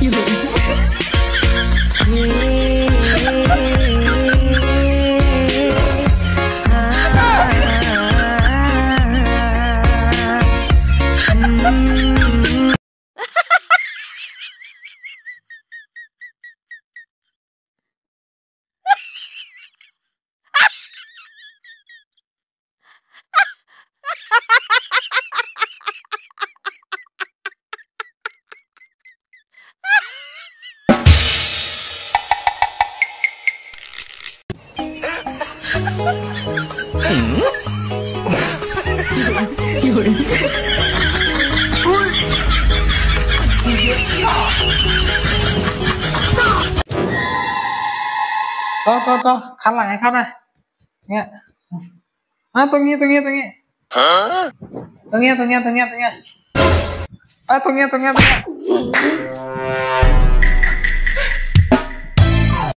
有人。ก็คันหลังให้เขาหน่อยเนี่ยตรงนี้ตรงนี้ตรงนี้ตรงนี้ตรงนี้ตรงนี้ตรงนี้ตรงนี้